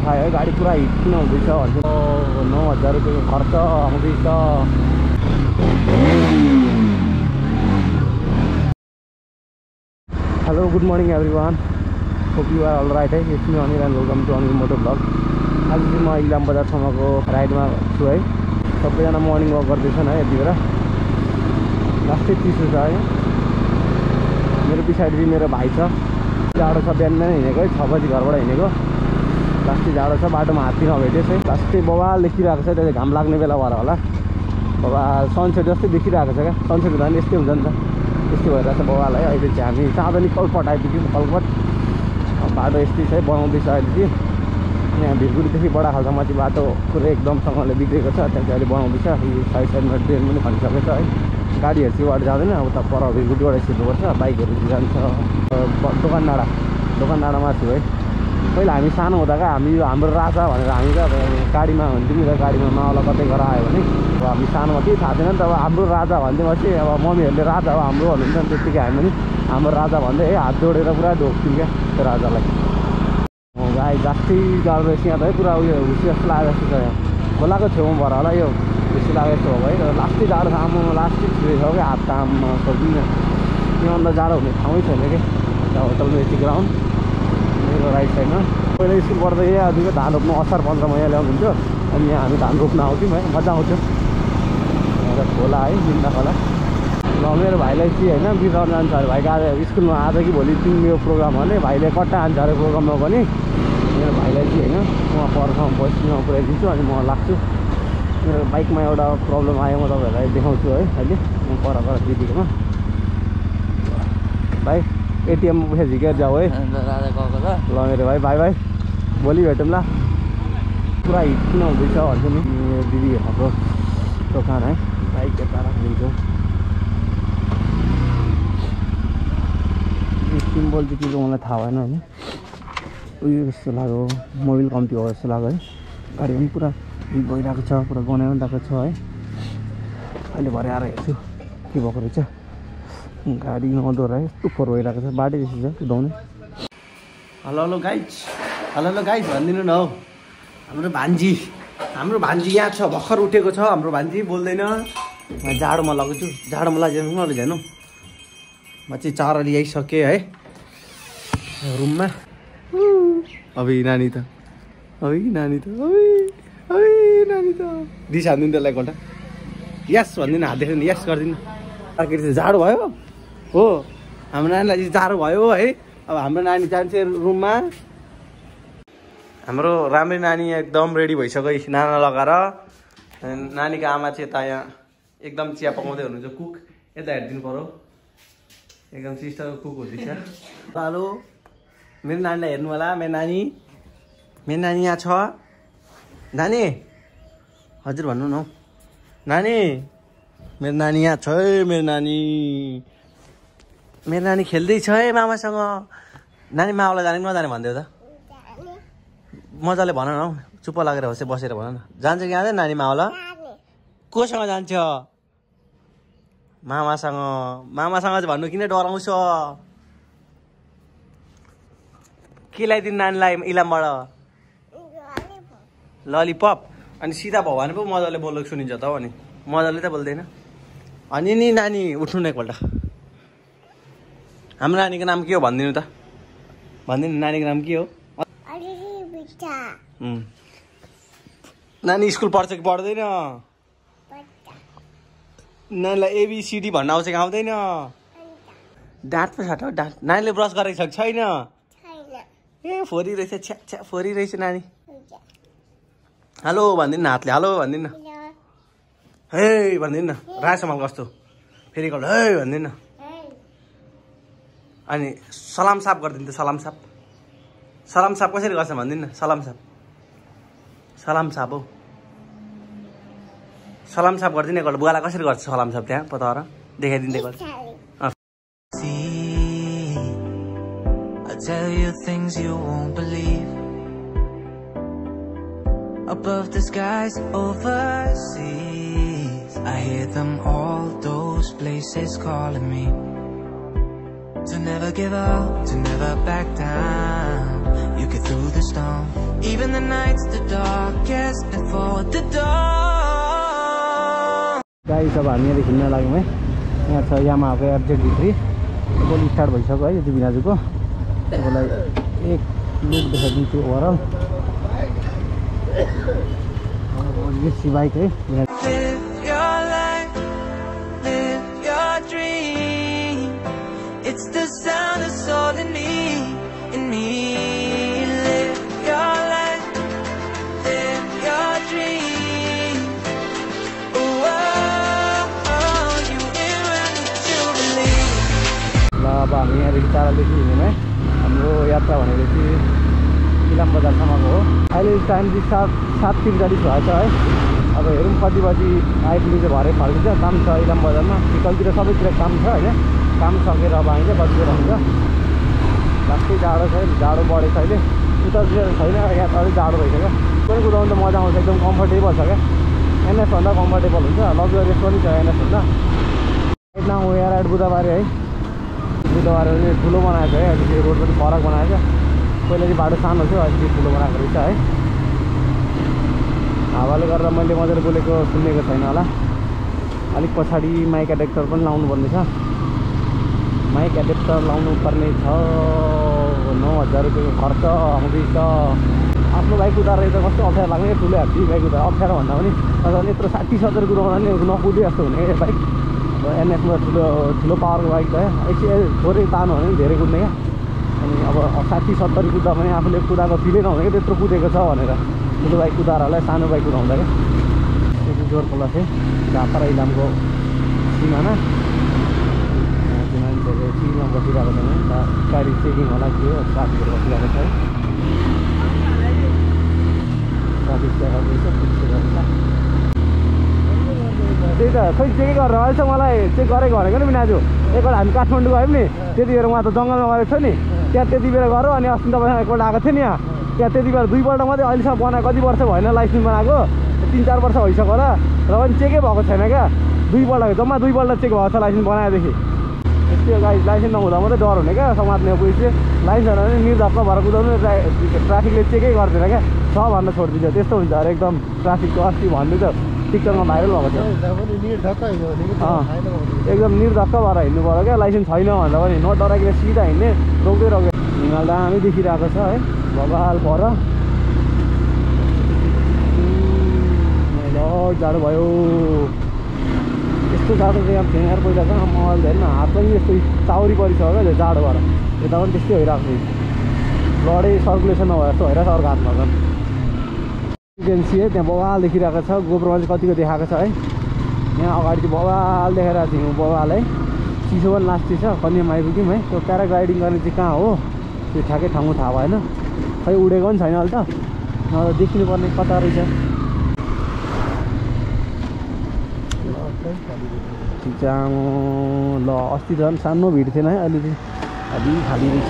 देखायो है गाडी पुरा हिट किन हुँदैछ भन्छ। 9,000 रुपियाँको खर्च आउँदैछ। Hello good morning everyone, hope you are all right है। It's me Anil and welcome to Anil moto blog. आज चाहिँ म इलाम बजारसम्मको राइडमा छु है। सबैजना मर्निङ वक गर्दैछन् है। यति बेला लास्टै चिसो छ है। मेरो पछाडि चाहिँ मेरो भाइ छ। जाडो छ, बिहान बिहान हिँडेको है, 6 बजी घरबाट हिँडेको। लास्टै जाडो छ, बाटोमा हात्ती नभेटेछ है। लास्टै बवाल देखिरहेको छ, त्यसले घाम लाग्ने बेला भएर होला। बवाल सनसेट जस्तै देखिरहेको छ क्या। सनसेट हुँदा पनि यस्तै हुन्छ नि त, यस्तै भइरहेको छ बवाल है। अहिले चाहिँ हामी चाँदनी कलपट आइपुग्यौँ। कलपट बाटो यस्तै छ है, बनाउँदैछ अहिले चाहिँ। यहाँ भिरगुडीदेखि बडा खाल्सामाथि बाटो पुरै एकदमसँगले बिग्रेको छ। त्यहाँ चाहिँ अहिले बनाउँदैछ। यो साइड साइडमा ड्रेन पनि खनिसकेको छ है। गाडीहरू चाहिँ बाटो जाँदैन, उता पर भिरगुडीबाट छिर्नुपर्छ। बाइकहरू चाहिँ जान्छ। दोकान डाँडामा छु है। पहिला हामी सानो हुँदा क्या हाम्रो राजा भनेर हामी त गाडीमा हुन्थ्यौँ नि त। गाडीमा मावला कतै गएर आयो भने अब हामी सानोमा केही थाहा थिएन नि त। अब हाम्रो राजा भन्दैपछि अब मम्मीहरूले राजा हो हाम्रो भन्नुहुन्छ नि। त्यत्तिकै हामी पनि हाम्रो राजा भन्दै है हात जोडेर पुरा ढोक्थ्यौँ क्या त्यो राजालाई। गाई जास्ती जाडो रहेछ यहाँ त है। पुरा उयो हुसी जस्तो लागेको जस्तो छ। यहाँ खोलाको छेउमा भएर होला यो हुसी लागेको जस्तो हो है। लास्टै जाडो छ, आमा लास्टै छिरेछ क्या हात काममा सक्दिनँ। योभन्दा जाडो हुने ठाउँै छैन कि होटल मेची ग्राउन्ड मेरो राइट साइडमा। पहिला स्कुल पढ्दा यहाँ अधिक धान रोप्नु असार 15 महिना ल्याउनुहुन्थ्यो। अनि यहाँ हामी धान रोप्न आउँथ्यौँ है, मजा आउँथ्यो। यहाँ खोला है, बिन्दा खोला। ल मेरो भाइलाई चाहिँ होइन बिर्साउन जान्छ अरे। भाइको आज स्कुलमा आज कि भोलि तिम्रो प्रोग्राम भने भाइले कट्टा हान्छ अरे प्रोग्राममा पनि। मेरो भाइलाई चाहिँ होइन म परसम्म बस्तीमा पुऱ्याइदिन्छु अनि म लाग्छु। मेरो बाइकमा एउटा प्रब्लम आयो, म तपाईँहरूलाई देखाउँछु है अहिले। म पर दिदीकोमा भाइ एटिएम पैसा झिकेर जाऊ है। राजा गएको छ। ल मेरो भाइ बाई बाई, भोलि भेटौँ ल। पुरा हिट किन हुँदैछ भन्छु नि। मेरो दिदीहरूको दोकान है, बाइक यता राखिदिन्छु। सिम्बल चाहिँ के को मलाई थाहा भएन होइन। उयो जस्तो लाग्यो, मोबिल कम्ती हो जस्तो लाग्यो है। गाडी पनि पुरा हिट भइरहेको छ, पुरा गनाइ पनि रहेको छ है। अहिले भरे आएर हेर्छु के भएको रहेछ। गाडी नदो रह्यो, यस्तो फोहोर भइरहेको छ। बाटै जस्तो छ कुदाउने। हेलो गाइज, हेलो गाइज भनिदिनु न हौ। हाम्रो भान्जी यहाँ छ, भर्खर उठेको छ। हाम्रो भान्जी बोल्दैन। जाडोमा लगाउँछु, जाडोमा लैजानु न लैजानु। म चाहिँ चारो ल्याइसकेँ है रुममा। अबे नानी त दिस हान्दिनु त्यसलाई एकपल्ट। यस भनिदिनु, हात देख्दैन यस गरिदिनु। आखिर जाडो भयो हो, हाम्रो नानीलाई चाहिँ जाडो भयो है। अब हाम्रो नानी जान्छ रुममा। हाम्रो राम्रै नानी एकदम रेडी भइसक्यो नाना लगाएर। नानीको आमा चाहिँ यता यहाँ एकदम चिया पकाउँदै हुनुहुन्छ, कुक। यता हेरिदिनु पऱ्यो, एकदम सिस्टरको कुक हुँदैछ। हेलो मेरो नानीलाई हेर्नु होला। मेरो नानी यहाँ छ। नानी हजुर भन्नु न हौ। नानी मेरो नानी यहाँ छ है। मेरो नानी खेल्दैछ है मामासँग। नानी मामालाई जाने कि नजाने भनिदियो त। मजाले भन न हौ, चुप्प लागेर होस् बसेर भन न। जान्छ कि जाँदैन नानी मावला? कोसँग जान्छ? मामासँग चाहिँ भन्नु, किन डराउँछ? के ल्याइदिनु नानीलाई इलामबाट? ललिपप। अनि सिधा भयो भने पो मजाले बोलेको सुनिन्छ त। अनि मजाले त बोल्दैन। अनि नि नानी उठ्नु न एकपल्ट। हाम्रो नानीको नाम के हो भनिदिनु त। भनिदिनु नानीको नाम के हो? नानी स्कुल पढ्छ कि पढ्दैन? नानीलाई ABCD भन्न आउँछ कि आउँदैन? दाँत पो छ त दाँत। नानीले ब्रस गरेको छ कि छैन? ए फोरी रहेछ, छ्या फोरी रहेछ नानी। हेलो भनिदिनु न, हातले हेलो भनिदिनु न। हे भनिदिनु न, रासमाल कस्तो। फेरि एकपल्ट हे भनिदिनु न। अनि सलाम साप गरिदिनु त। सलाम साप कसरी गर्छ भनिदिनु न। सलाम साप हौ। सलाम साप गरिदिनु एकपल्ट। बुवालाई कसरी गर्छ सलाम साप त्यहाँ पता र देखाइदिनु एकपल्ट। Tell you things you won't believe. Above the skies overseas, I hear them all, those places calling me. To never give up, to never back down. You get through the storm, even the nights the darkest before the dawn. Guys अब हामी यहाँ घुम्न लाग्यौँ है। यहाँ छ यामाहाको RZ-V3 गोली start भइसक्यो है। यो चाहिँ बिनाजुको तपाईँलाई एक लुक देखाइदिन्छु ओभरअल। यो बाइक है। Live your life, live your dream. It's the sound that's all in me, in me. Live your life, live your dream. Oh, oh, oh, you will run to believe. ल अब हामी यहाँदेखि चारादेखि हिँड्यौँ है। हाम्रो यात्रा भनेको चाहिँ इलाम बजारसम्मको हो। अहिले टाइम चाहिँ 7:43 भएछ है। अब हेरौँ कति बजी आइपुग्छ, भरे फर्किन्छ। काम छ इलाम बजारमा, टिकलतिर सबैतिर काम छ होइन। काम सकेर अब हामी चाहिँ बजीतिर हुन्छ। लास्टै जाडो छ, जाडो बढेको छ अहिले। उतातिर छैन, यहाँ त अलिक जाडो भइसक्यो। पनि कुदाउनु त मजा आउँछ, एकदम कम्फर्टेबल छ क्या। एनएसभन्दा कम्फर्टेबल हुन्छ। लग्जरियस पनि छ एनएसभन्दा। यता हो यहाँ राइड बुधबारे है। बुधबारे पनि ठुलो बनाएको छ है। अहिले त्यो रोड पनि फरक बनाएको छ। पहिला चाहिँ बाटो सानो थियो, अहिले ठुलो बनाएको रहेछ है। हावाले गर्दा मैले मजाले बोलेको सुनेको छैन होला। अलिक पछाडि माइक एडेप्टर पनि लाउनु पर्ने छ। माइक एडेप्टर लाउनु पर्ने छ। 9,000 रुपियाँको खर्च आउँदैछ। आफ्नो बाइक कुदाएर त कस्तो अप्ठ्यारो लाग्ने। ठुलो हात्ती बाइक कुदाएर अप्ठ्यारो भन्दा पनि अझ यत्रो 60-70 कुदाउँदा नि नकुदे जस्तो हुने बाइक। एनएसमा ठुलो पावरको बाइक त एकछिन थोरै तान्यो भने धेरै कुद्ने क्या। अनि अब 60-70 कुद्दा पनि आफूले कुदाएको फिलै नहुने क्या, त्यत्रो कुदेको छ भनेर। ठुलो बाइक कुदाएर होला, सानो बाइक कुदाउँदा क्या। त्यो चाहिँ जोरखोला चाहिँ झापा इलामको सिमाना। त्यो मान्छेहरू चिजमा बसिरहेको छ नि, गाडी चेकिङ होला के हो, ट्राफिकहरू बसिरहेको छ है। ट्राफिक चेक गर्दैछ, त्यही त खै चेकै गरेर अहिले चाहिँ मलाई चेक गरेको भनेको नि बिनाजु। एकपल्ट हामी काठमाडौँ गयौँ नि, त्यतिखेर उहाँ त जङ्गलमा गएको थियो नि, त्यहाँ त्यति बेला गऱ्यो। अनि अस्ति तपाईँसँग एकपल्ट आएको थियो नि यहाँ, त्यहाँ त्यति बेला 2 पल्ट मात्रै। अहिलेसम्म बनाएको कति वर्ष भएन लाइसेन्स बनाएको, 3-4 वर्ष भइसक्यो होला। र पनि चेकै भएको छैन क्या। 2 पल्ट जम्मा 2 पल्ट चेक भएको छ लाइसेन्स बनाएदेखि। त्यो गाडी लाइसेन्स नहुँदा मात्रै डर हुने क्या समात्ने पुलिसले। लाइसेन्स छैन भने निर्धक्क भएर कुदाउनु, ट्राफिकले चेकै गर्दैन क्या, छ भनेर छोडिदिन्छ। त्यस्तो हुन्छ अरे एकदम ट्राफिकको। अस्ति भन्दै त टिकटकमा भाइरल भएको थियो। एकदम निर्धक्क भएर हिँड्नु पऱ्यो क्या, लाइसेन्स छैन भन्दा पनि। नडराइकन सिधा हिँड्ने, रोक्दै रोक्यो। हिमाल दामी देखिरहेको छ है, बबाल पर। जाडो भयो। यस्तो जाडो चाहिँ अब थिएन यार पहिला कहाँ। मल हेर्न हात पनि यस्तो चाउरी परिसक्यो क्या जाडो भएर। यता पनि त्यस्तै भइरहेको छ, ब्लडै सर्कुलेसन नभए जस्तो भइरहेको छ अर्को हातमा झन्। एजेन्सी है त्यहाँ बवाल देखिरहेको छ। गोप्रोमा चाहिँ कतिको देखाएको छ है। यहाँ अगाडि चाहिँ बवाल देखाइरहेको छ, हिउँ बवाल है। चिसो पनि लास्टै छ। कन्यामा आइपुग्यौँ है। त्यो प्याराग्लाइडिङ गर्ने चाहिँ कहाँ हो त्यो ठ्याक्कै ठाउँमा थाहा भएन। खै उडेको पनि छैन अहिले त, नभए देखिनु पर्ने कता रहेछ। चिचामो ल अस्ति झन् सानो भिड थिएन है, अहिले चाहिँ अलि खाली रहेछ।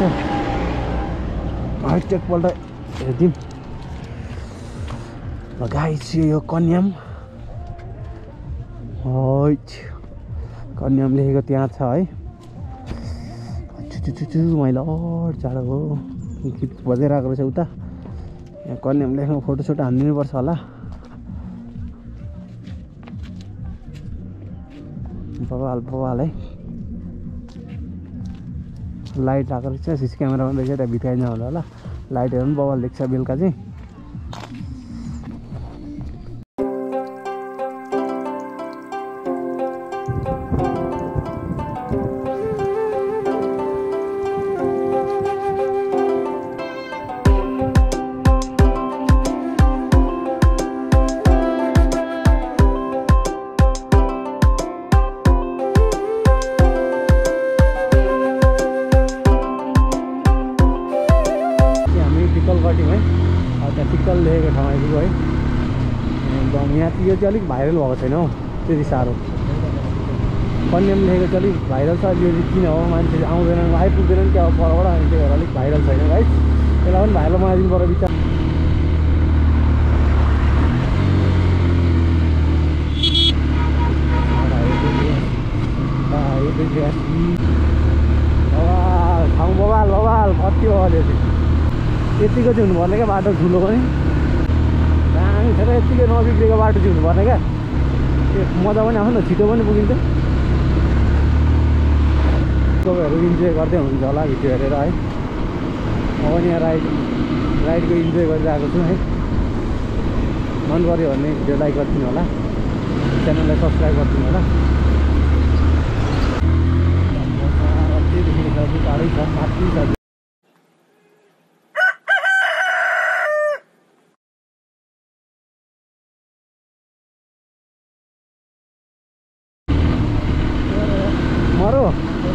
हाइट एकपल्ट हेरिदिउँ। गाइस यो कन्याम कन्याम लेखेको त्यहाँ छ है। चुचु मैले जाडो हो, गीत बजाइरहेको रहेछ उता। यहाँ कन्याम लेखेको फोटोसोटो हानिदिनुपर्छ होला। बवाल है। लाइट आएको रहेछ, सिसी क्यामेरा पनि रहेछ त्यहाँ भित्काइन्छ होला। लाइटहरू पनि बवाल देख्छ बेलुका चाहिँ। टिकल लेखेको ठाउँ आइपुग्यो है। एकदम यहाँ चाहिँ यो चाहिँ अलिक भाइरल भएको छैन हौ त्यति साह्रो। कन्याम लेखेको चाहिँ अलिक भाइरल छ। यो चाहिँ किन हो, मान्छे आउँदैनन्, आइपुग्दैनन् क्या परबाट। अनि त्यही भएर अलिक भाइरल छैन गाइस। यसलाई पनि भाइरल बनाइदिनु पर्यो विचार। ठाउँ बबाल बबाल कति बबाल यतिको चाहिँ हुनुपर्ने क्या बाटो ठुलो पनि दामी छ र यतिकै नबिग्रेको बाटो चाहिँ हुनुपर्ने क्या मजा पनि आउँछ नि त छिटो पनि पुगिन्छ तपाईँहरू इन्जोय गर्दै हुनुहुन्छ होला भिडियो हेरेर है म पनि यहाँ राइडको इन्जोय गरिरहेको छु है मन गऱ्यो भने भिडियो लाइक गरिदिनु होला च्यानललाई सब्सक्राइब गरिदिनु होला टाढै छ माथि छ मरो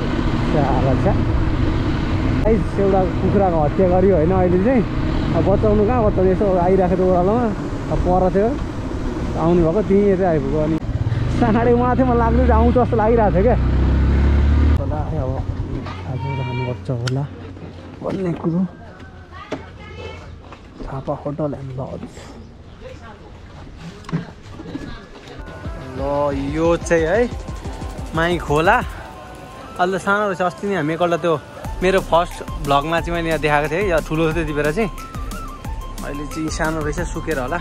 एउटा कुखुराको हत्या गर्यो होइन अहिले चाहिँ अब बचाउनु कहाँ बचाउनु यसो आइरहेको थियो ओह्रालोमा अब पर थियो आउनु भएको त्यहीँ चाहिँ आइपुग्यो अनि साँडे माथेमा लाग्दै आउँछ जस्तो लागिरहेको थियो क्या होला अब आज जानुपर्छ होला भन्ने कुरो थापा होटल एन्ड लज ल यो चाहिँ है माई खोला अहिले सानो रहेछ अस्ति नै हामी एकपल्ट त्यो मेरो फर्स्ट भ्लगमा चाहिँ मैले यहाँ देखाएको थिएँ या ठुलो थियो त्यति बेला चाहिँ अहिले चाहिँ सानो रहेछ सुकेर होला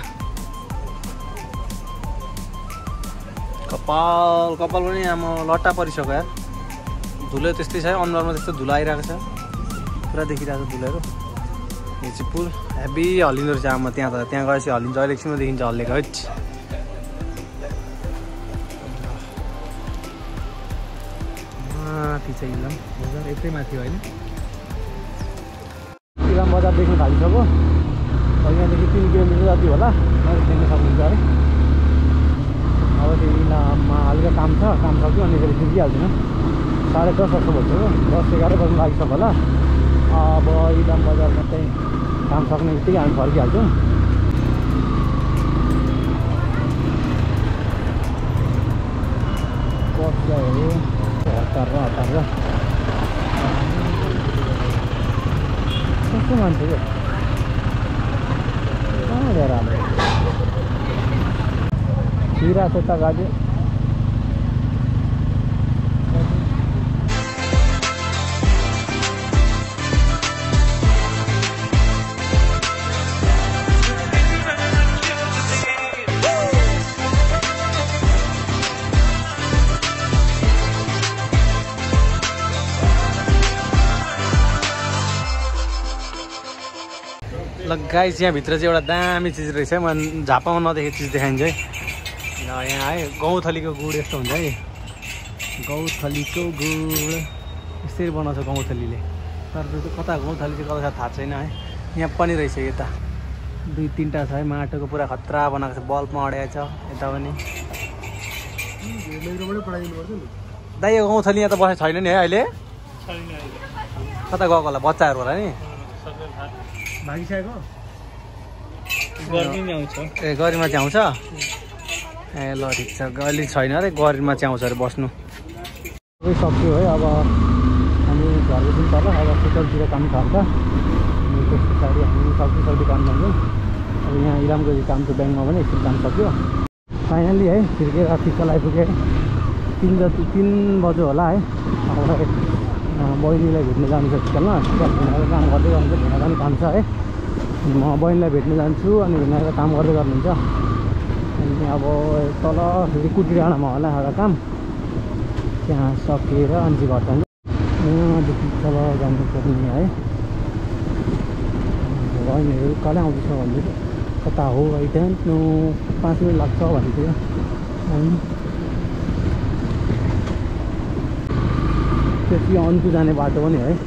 कपाल पनि आमा लट्टा परिसक्यो यार धुलो त्यस्तै छ अनुहारमा त्यस्तो धुलो आइरहेको छ पुरा देखिरहेको छ धुलोहरू यो चाहिँ पुल हेभी हल्लिँदो रहेछ आमा त्यहाँ त त्यहाँ गएपछि हल्लिन्छ अहिले एकछिनमा देखिन्छ हल्लेको है माथि चाहिँ इलाम बजार यतै माथि होइन इलाम बजार देख्न थालिसक्यो यहाँदेखि 3 किलोमिटर जति होला देख्न सक्नुहुन्छ है अब त्यो इलाममा हल्का काम छ काम सक्यो अनि फेरि फुर्किहाल्दैन 10:30 जस्तो भइसक्यो 10-11 बज्नु लागिसक्यो होला अब इलाम बजारमा चाहिँ काम सक्ने बित्तिकै हामी फर्किहाल्छौँ बस्दाहरू हतार कस्तो मान्छे क्या कहाँ लिएर हाम्रो छिरा छ त गाडी ल गाइस यहाँभित्र चाहिँ एउटा दामी चिज रहेछ म झापामा नदेखेको चिज देखाइन्छ है ल यहाँ है गौँथलीको गुड यस्तो हुन्छ है गौँथलीको गुड यसरी बनाउँछ गौँथलीले तर त्यो कता गौँथली चाहिँ कता थाहा छैन है यहाँ पनि रहेछ यता 2-3टा छ है माटोको पुरा खतरा बनाएको छ बल्बमा अड्याएको छ यता पनि दाइ यो गौँथली यहाँ त बसेको छैन नि है अहिले कता गएको होला बच्चाहरू होला नि भागिसकेको गर्मीमा आउँछ ए गर्मीमा चाहिँ आउँछ ए ल ठिक छ अहिले छैन अरे गर्मीमा चाहिँ आउँछ अरे बस्नु सबै सक्यो है अब हामी घर बस्नु पर्ला अब सुतलतिर काम थाल्छ अनि त्यस पछाडि हामी सक्दी काम जान्छौँ अब यहाँ इलामको काम छ ब्याङ्कमा पनि एकछिन काम सक्यो फाइनली है फिर्केर फिक्कल आइपुगेँ 3 बज्यो होला है अब बहिनीलाई भेट्न जानु छ फिक्कलमा भिनाको काम गर्दै गर्नुहुन्छ भिनाको पनि काम छ है म बहिनीलाई भेट्न जान्छु अनि भिनाको काम गर्दै गर्नुहुन्छ अनि अब तल फेरि कुटी डाँडामा होला एउटा काम त्यहाँ सकेर अनि चाहिँ घर जान्छ यहाँदेखि तल जानुपर्ने है बहिनीहरू कहिले आउँदैछ भन्दै कता हो आई डोन्ट नो 5 मिनट लाग्छ भन्थ्यो अनि त्यति अन्टु जाने बाटो पनि है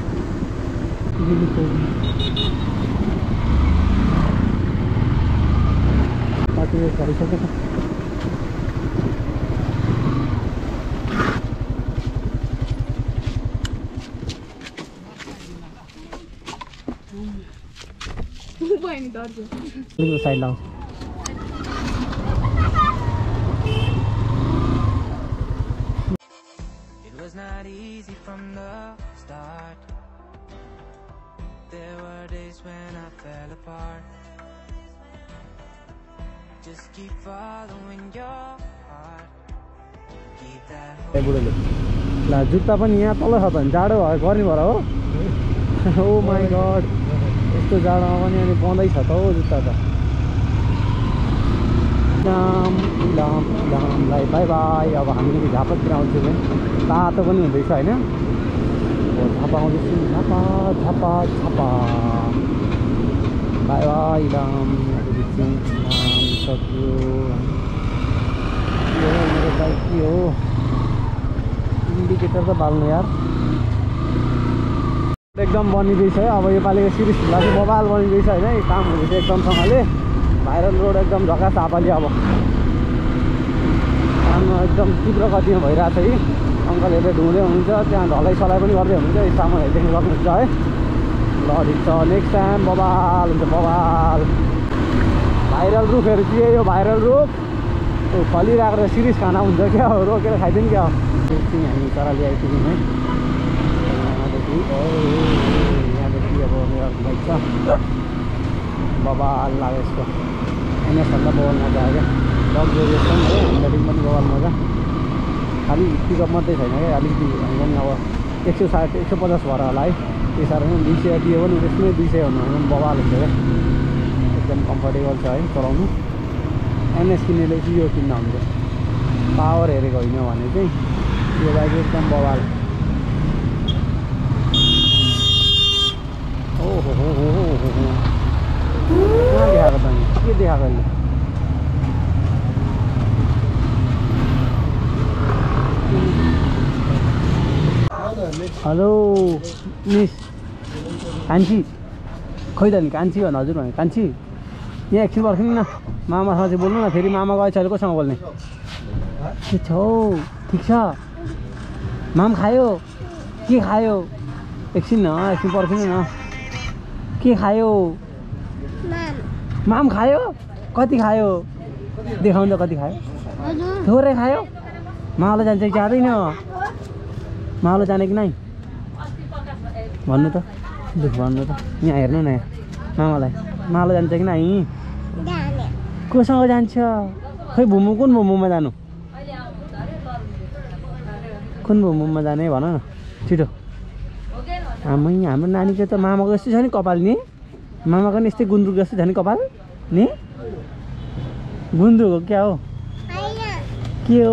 बाटो भइसक्यो त साइड लाउँ Not easy from the start. There were days when I fell apart. Just keep following your heart. Keep that जुत्ता पनि यहाँ तल छ त जाडो भयो गर्मी भएर हो ओ माई गड यस्तो जाडोमा पनि अनि पाउँदैछ त हौ जुत्ता त इलामलाई बाई बाई अब हामी झापातिर आउँछौँ भने तातो पनि हुँदैछ होइन झापा आउँदैछु झापा झापा झापा बाई बाई इलाम सक्यो मेरो बाइक के हो इन्डिकेटर त बाल्नु यार एकदम बनिँदैछ है अब योपालिको सिरिज लागि मोबाइल बनिँदैछ होइन यो काम हुँदैछ एकदमसँगले भाइरल रोड एकदम झकास हापाली अब काम एकदम तीव्र गतिमा भइरहेको छ है अङ्कलहरूले ढुँडे हुनुहुन्छ त्यहाँ ढलाइ सलाइ पनि गर्दै हुनुहुन्छ यो सामानहरू देख्नु सक्नुहुन्छ है ल ठिक छ नेक्स्ट टाइम बबाल हुन्छ बबाल भाइरल रुखहरू के यो भाइरल रुख फलिरहेको सिरिज खाना हुन्छ क्या हो रोकेर खाइदिउँ क्या हो एकछिन हामी चराली आइपुग्यौँ है यहाँदेखि अब मेरो बाइक छ बबाल लाग्यो यसको एनएसहरूलाई बबाल मजा आयो क्या लग्जरियस पनि है हामीलाई पनि बबाल मजा खालि पिकअप मात्रै छैन क्या अलिकति हामी पनि अब 160 150 भएर होला है त्यही साह्रो 200 दियो भने त्यसमै 200 हुनु भने बबाल हुन्छ क्या एकदम कम्फर्टेबल छ है चलाउनु एनएस किन्नेले चाहिँ यो किन्न हुन्छ पावर हेरेको होइन भने चाहिँ यो बाइक एकदम बबाल ओहो हो कहाँ देखाएको त के देखाएको अहिले हेलो मिस कान्छी खै त नि कान्छी भन्नु हजुर भने कान्छी यहाँ एकछिन पर्खिनु न मामासँग चाहिँ बोल्नु न फेरि मामा गएछ अहिले कोसँग बोल्ने के छ हौ ठिक छ माम खायो के खायो एकछिन न एकछिन पर्खिनु न के खायो माम खायो कति खायो देखाउनु त कति खायो थोरै खायो मावला जान्छ कि जाँदैन मावला जाने कि नै भन्नु त भन्नु त यहाँ हेर्नु न मामालाई मावला जान्छ कि नै कोसँग जान्छ खै भुमु कुन भुमुमा जानु कुन भुमुमा जाने भन न छिटो हाम्रो नानीको त मामाको जस्तै छ नि कपाल नि मामाको नि यस्तै गुन्द्रुक जस्तै छ नि कपाल नि गुन्द्रुक हो क्या हो के हो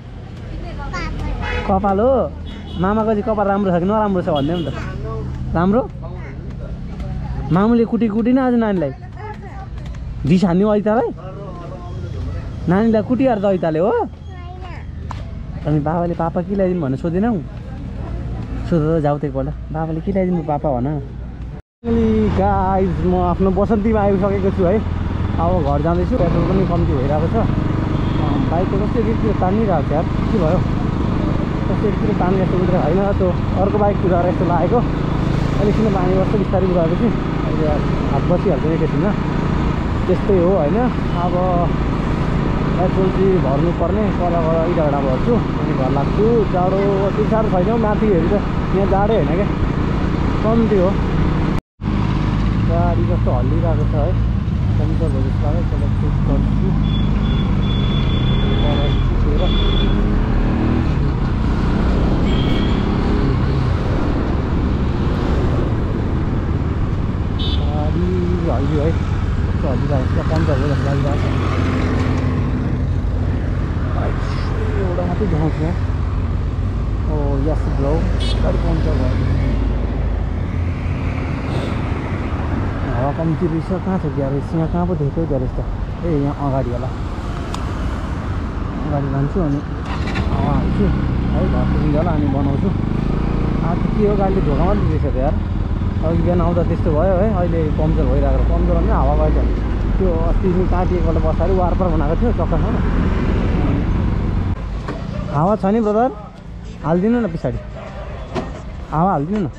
कपाल हो मामाको चाहिँ कपाल राम्रो छ कि नराम्रो छ भन्दै त राम्रो मामुले कुटी न आज नानीलाई डिस हान्यो ऐतालाई नानीलाई कुटिहाल्छ ऐताले हो अनि बाबाले पापा के ल्याइदिनु भनेर सोधेनौ सोध जाऊ त एकपल्ट बाबाले के ल्याइदिनु पापा भन गाइज म आफ्नो बसन्तीमा आइसकेको छु है अब घर जाँदैछु पेट्रोल पनि कम्ती भइरहेको छ बाइक त कस्तो एकतिर तानिरहेको छ यार के भयो कस्तो एकतिर तान्ने जस्तो उठेर होइन त्यो अर्को बाइक कुदाएर यस्तो लागेको अलिकति पानी बस्छ बिस्तारै कुदाएपछि अहिले हात बसिहाल्छ नि एकैछिनमा त्यस्तै हो होइन अब पेट्रोल चाहिँ भर्नुपर्ने पर इटाबाट भर्छु अनि घर लाग्छु जाडो अति साह्रो छैन माथिहरू त यहाँ जाडै होइन क्या कम्ती हो गाडी जस्तो हल्लिरहेको छ है कम्प्युटर भयो जस्तो लाग्यो त्यसलाई चेक गर्छु गाडी हल्लियो है कस्तो हल्लिरहेको छ पम्चर भयो जस्तो लागिरहेको छ एउटा मात्रै देखाउँछु यहाँ ओ यस ब्रो गाडी पम्चर भयो हावा कम्ती रहेछ कहाँ छ ग्यारेज यहाँ कहाँ पो देखेको ग्यारेज त ए यहाँ अगाडि होला अगाडि लान्छु अनि हावा हाल्छु है घर पुगिन्छ होला अनि बनाउँछु आज के हो गाडीले धोका मात्रै दिएछ त यार अघि बिहान आउँदा त्यस्तो भयो है अहिले पम्चर भइरहेको पम्चर भने हावा गएछ त्यो अस्ति काँटी एकपल्ट बसाएर वारपार बनाएको थियो चक्कासँग हावा छ नि ब्रदर हालिदिनु न पछाडि हावा हालिदिनु न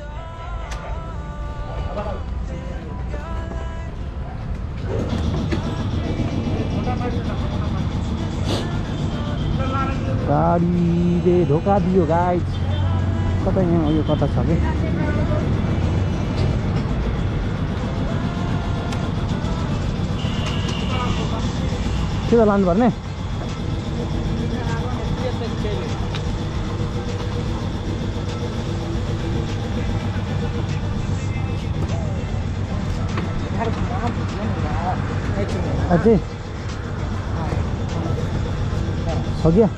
गाडीले धोका दियो गाइज कता यहाँ यो कता छ कि के त लानुपर्ने अझै हो गया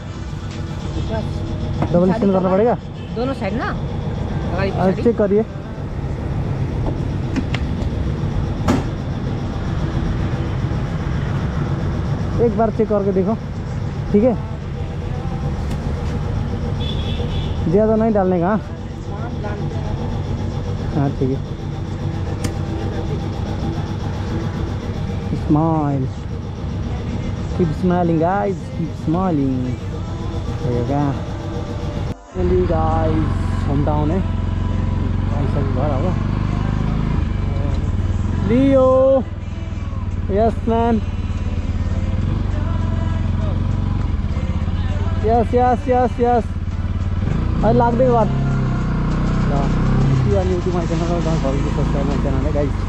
डबल स्कैन करना पड़ेगा दोनों साइड ना चेक करिए एक बार चेक करके देखो ठीक है ज़्यादा नहीं डालने का हाँ ठीक है smile keep smiling guys keep smiling guys home town है ऐसा घर होगा लियो यस मैन यस यस यस यस अरे लाग देगा बात YouTube my channel subscribe my channel है गाइस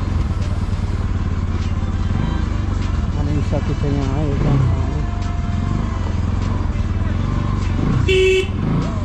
हमेशा कुछ यहाँ एकदम